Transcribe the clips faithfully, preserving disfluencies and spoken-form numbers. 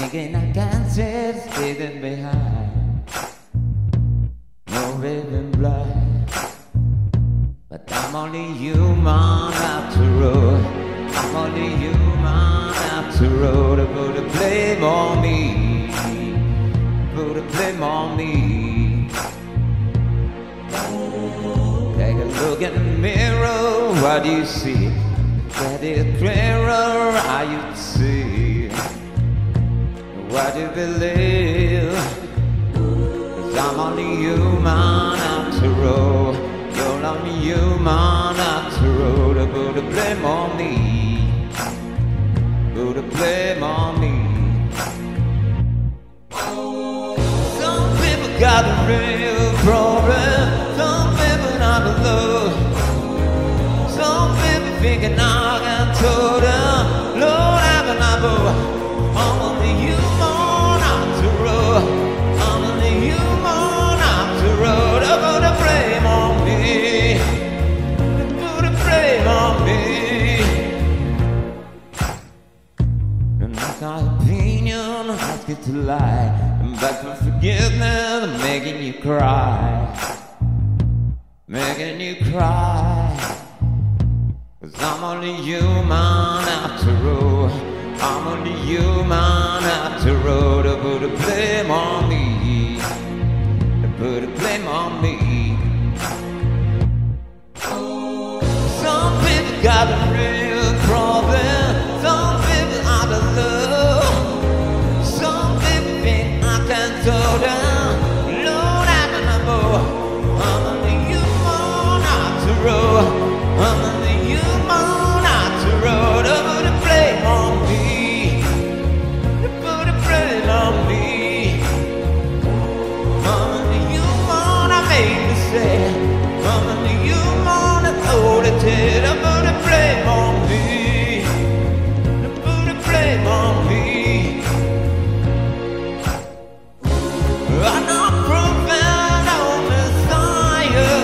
thinking I can't sit sitting behind no raving blind. But I'm only human after all. I'm only human after all. To put a blame on me, put a blame on me. Take a look in the mirror, what do you see? Get it clearer, how you see? What do you believe? 'Cause I'm only human after all. You're only human after all. To put a blame on me, put a blame on me. Some people got a real problem. Some people not alone. Some people thinking I can tell them, Lord, I'm an apple. I'm only human after all. I'm only human after all. To put a blame on me, to put a blame on me. And that's my opinion, ask it to lie. And back for forgiveness, making you cry, making you cry. 'Cause I'm only human after all. I'm only human after all. To put a blame on me, to put a blame on me. Some people got a real problem. Some people out of love. Some people think I can slow down. Lord, I'm an apple. I'm only human after all. I'm only human after all. To put a blame on me, to put a blame on me. I'm only human, I made a mistake. I'm only human, I told it to. To put a blame on me, to put a blame on me. I'm not proving I'm Messiah.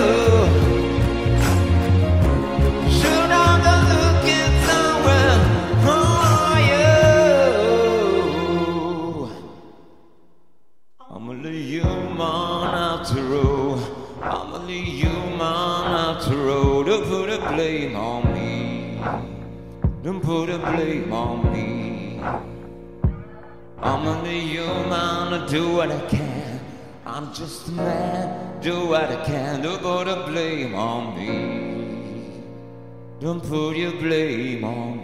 Should I go looking somewhere higher? I'm only human after all. I'm only human after all. Don't put a blame on me, don't put a blame on me. I'm only human, I do what I can. I'm just a man, do what I can. Don't put a blame on me, don't put your blame on me.